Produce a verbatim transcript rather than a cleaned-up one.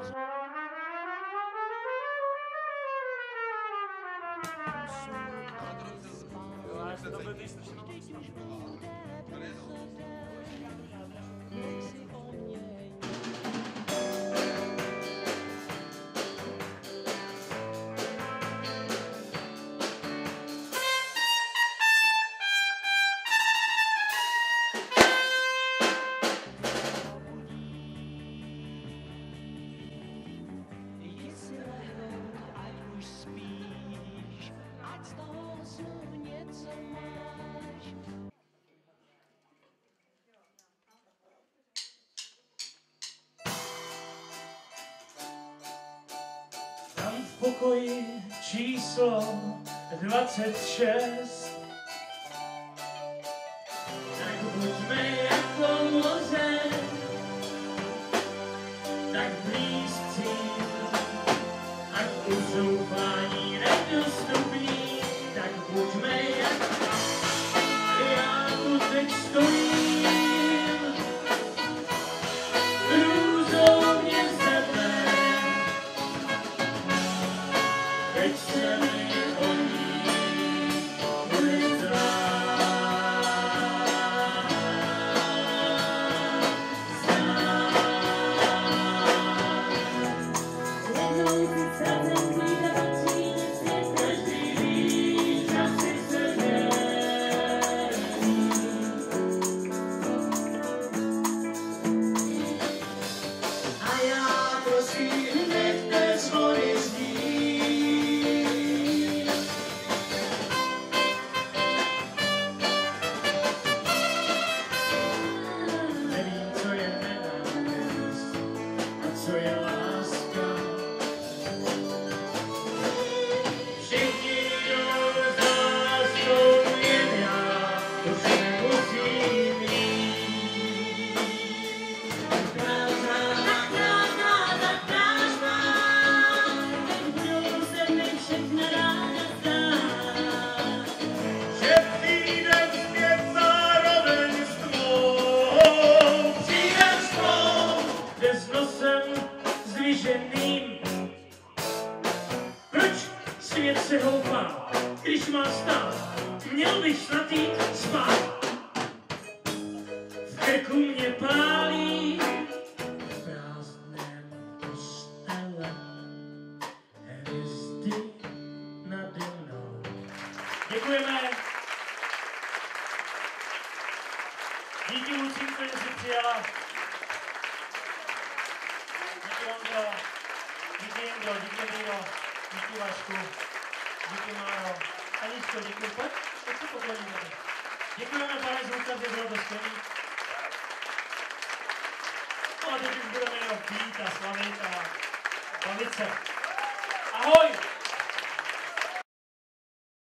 Tam v pokoji číslo dvacet šest. Tak buďme jako moře, tak blízcí, ať uzoufání nedostupní, tak buďme jak já tu teď stojím, hrůzou mě zebe, teď se mi honí ulica. Co je láska? Všichni jdou za láskou, jen já to si nemusím mít. Krásná, krásná, tak krásná, teď budou se mi všechna ráda zdát. Že přijdem zpět zároveň s tvou, přijdem s tvou, kde s nosem zvíženým. Proč svět se houpá, když má stát? Měl bych snad jít spát. V krku mě pálí v prázdném postele hvězdy nade mnou. Děkujeme. Díky Lucínko, že jsi přijala. Díky Ondro, díky Indro, díky Míro, díky Vašku, díky Máro. Aničko, díky, pojď, pojď se pokloníme. Děkujeme, pane zvukaři, bylo to skvělý. No a teď už budeme jenom pít a slavit a bavit se. Ahoj!